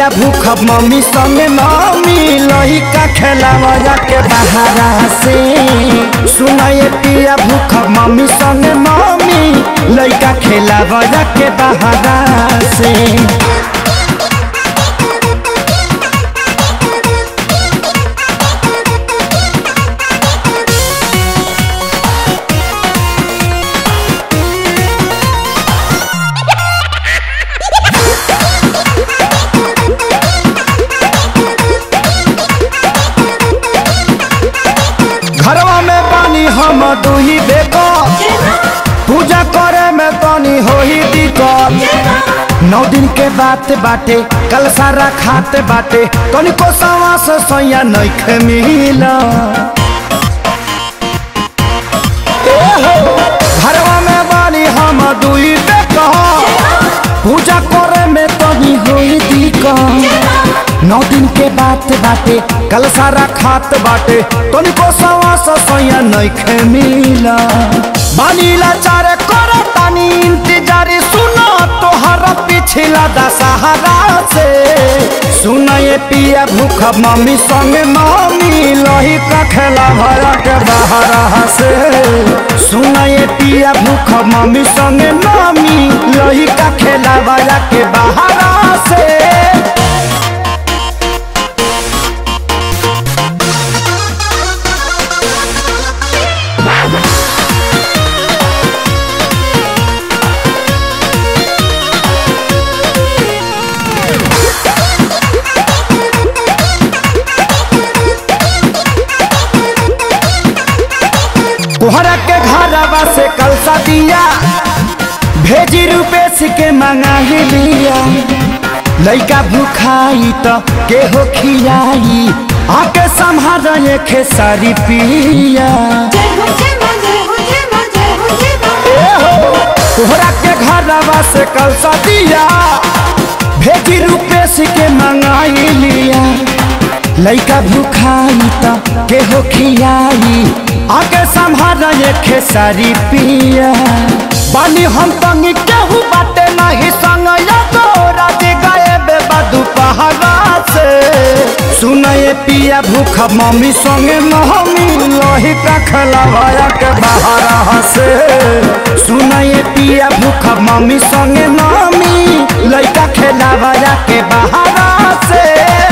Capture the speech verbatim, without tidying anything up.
भूख मम्मी संग मम्मी लइका खेलावा के बहारा से। सुनाए पिया भूख मम्मी संग मम्मी लइका खेलावा के बहारा से। घरवा में पानी हम दुही बेको पूजा करे में पानी हो ही दिक्कत। नौ दिन के बात बाटे कल सारा खाते बाटे तनिको सवास सैया नइखे मिला। घरवा में पानी हम दुही बेको पूजा करे में पानी हो ही दिक्कत। नौ दिन के बात बाटे कल सारा खात बाटे तनिको सवास सैया नइखे मिला। बानीला चारे करे तानी इंतजार सुनो तोहर पिछला दशहरा से। सुनाए पिया भूख मम्मी संग मम्मी लइका खेलावा के बहारा से। सुनाए पिया भूख मम्मी संग मम्मी लइका खेलावा के बहारा से। तोहरा के घरवा से कल दिया भेजी रुपेश के मंगा लिया। लइका भूखाई तो के हो खियाई आके संभाल खेसारी पिया। तोहरा के घरवा से कल दिया भेजी रुपेश के मंगा लिया। लइका भूखाई तो के हो खियाई आगे संभाल खेसारी पिया। बानी हम तंगी केहू बाटे नहीं संग राजी गए बेबदू पहाड़ा से। सुनाए पिया भूख मम्मी संग मम्मी लइका खेलावा के बहारा से। सुनाए पिया भूख मम्मी संग मम्मी लइका खेलावा के बहारा से।